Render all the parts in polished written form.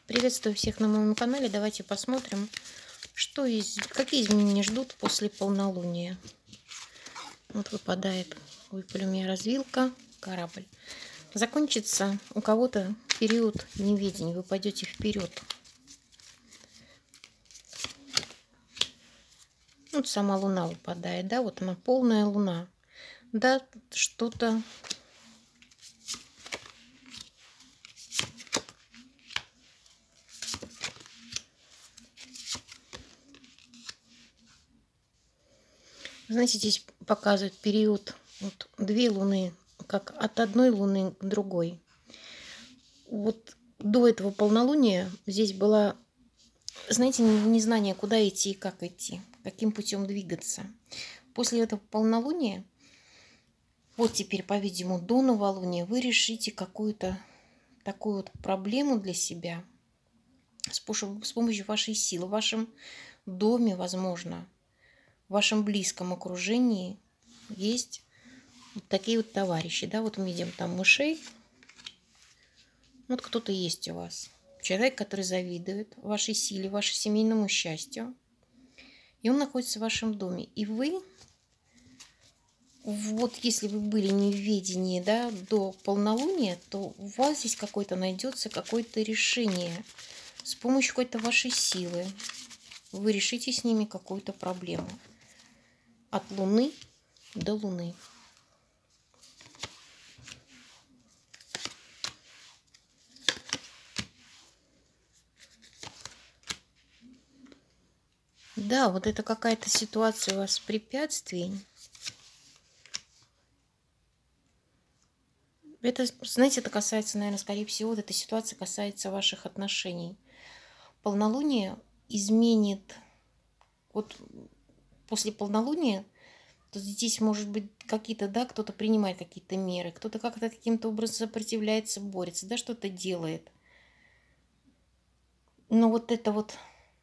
Приветствую всех на моем канале. Давайте посмотрим, какие изменения ждут после полнолуния. Вот выпали у меня развилка, корабль. Закончится у кого-то период неведения, вы пойдете вперед. Вот сама луна выпадает, да, вот она полная луна. Да, что-то... Знаете, здесь показывает период вот две луны, как от одной луны к другой. Вот до этого полнолуния здесь было, знаете, незнание, куда идти и как идти, каким путем двигаться. После этого полнолуния, вот теперь, по-видимому, до новолуния, вы решите какую-то такую вот проблему для себя с помощью вашей силы, в вашем доме, возможно, в вашем близком окружении есть вот такие вот товарищи, да, вот мы видим там мышей, вот кто-то есть у вас. Человек, который завидует вашей силе, вашему семейному счастью. И он находится в вашем доме. И вы, вот если вы были не в ведении, да, до полнолуния, то у вас здесь найдется какое-то решение. С помощью какой-то вашей силы вы решите с ними какую-то проблему. От Луны до Луны. Да, вот это какая-то ситуация у вас препятствий. Это, знаете, это касается, наверное, скорее всего, вот эта ситуация касается ваших отношений. Полнолуние изменит, вот после полнолуния, то здесь может быть какие-то, да, кто-то принимает какие-то меры, кто-то как-то каким-то образом сопротивляется, борется, да, что-то делает. Но вот это вот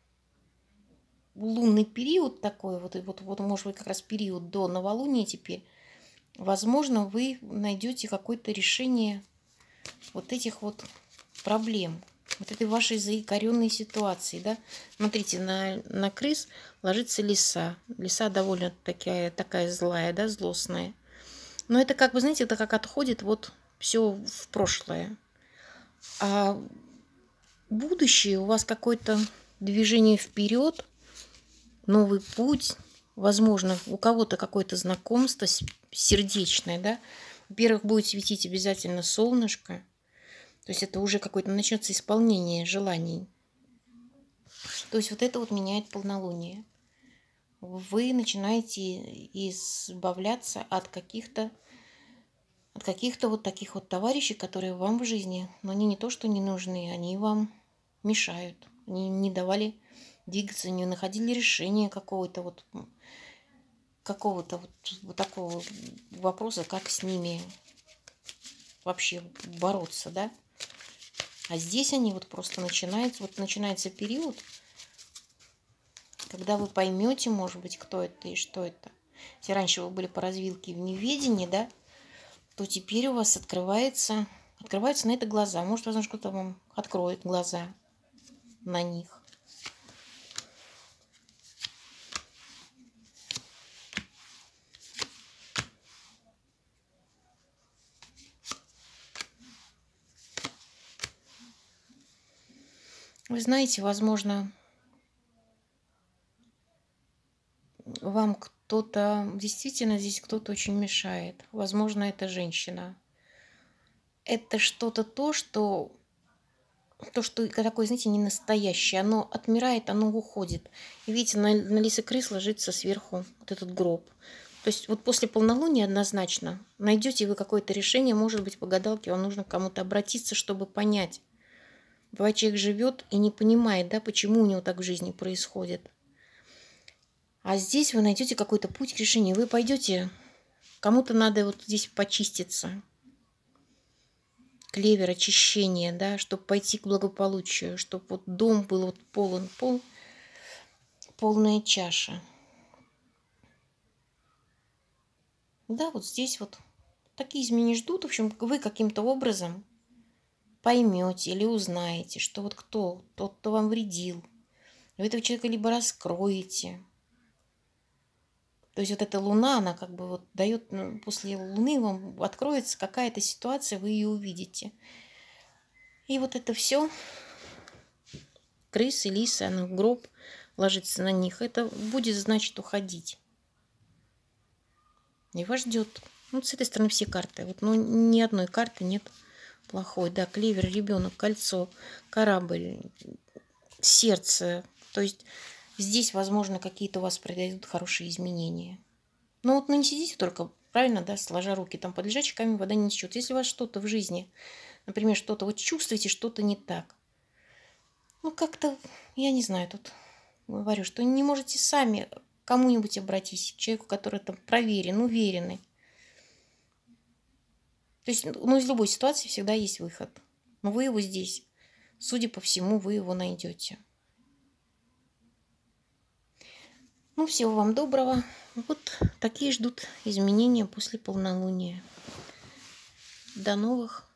лунный период такой, вот может быть как раз период до новолуния теперь, возможно, вы найдете какое-то решение вот этих вот проблем, вот этой вашей заикаренной ситуации, да. Смотрите, на крыс ложится лиса. Лиса довольно такая злая, да, злостная. Но это как бы, знаете, это как отходит вот все в прошлое. А будущее у вас какое-то движение вперед, новый путь, возможно, у кого-то какое-то знакомство сердечное, да. Во-первых, будет светить обязательно солнышко. То есть это уже какое-то начнется исполнение желаний. То есть вот это вот меняет полнолуние. Вы начинаете избавляться от каких-то вот таких вот товарищей, которые вам в жизни, но они не то, что не нужны, они вам мешают. Они не давали двигаться, не находили решения какого-то такого вопроса, как с ними вообще бороться, да? А здесь они вот просто начинается период, когда вы поймете, может быть, кто это и что это. Если раньше вы были по развилке в неведении, да, то теперь у вас открываются на это глаза. Может, возможно, кто-то вам откроет глаза на них. Вы знаете, возможно, вам действительно здесь кто-то очень мешает. Возможно, это женщина. Это что-то что такое, знаете, не настоящее. Оно отмирает, оно уходит. И видите, на лисы крыс ложится сверху вот этот гроб. То есть вот после полнолуния однозначно найдете вы какое-то решение, может быть, по гадалке вам нужно к кому-то обратиться, чтобы понять. Бывает, человек живет и не понимает, да, почему у него так в жизни происходит. А здесь вы найдете какой-то путь к решению. Вы пойдете, кому-то надо вот здесь почиститься. Клевер, очищение, да, чтобы пойти к благополучию, чтобы вот дом был вот полная чаша. Да, вот здесь вот такие изменения ждут. В общем, вы каким-то образом поймете или узнаете, что вот кто, тот, кто вам вредил, вы этого человека либо раскроете. То есть вот эта луна, она как бы вот дает, после луны вам откроется какая-то ситуация, вы ее увидите. И вот это все, крысы, лисы, она в гроб ложится на них, это будет, значит, уходить. И вас ждет. Вот с этой стороны все карты. Вот, ну, ни одной карты нет плохой. Да, клевер, ребенок, кольцо, корабль, сердце. То есть здесь, возможно, какие-то у вас произойдут хорошие изменения. Ну вот, ну не сидите только, правильно, да, сложа руки. Там под лежачий камень вода не течет. Если у вас что-то в жизни, например, что-то, вот чувствуете, что-то не так. Ну как-то, я не знаю, тут говорю, что не можете сами к кому-нибудь обратиться, к человеку, который там проверен, уверенный. То есть, ну, из любой ситуации всегда есть выход. Но вы его здесь, судя по всему, вы его найдете. Ну, всего вам доброго. Вот такие ждут изменения после полнолуния. До новых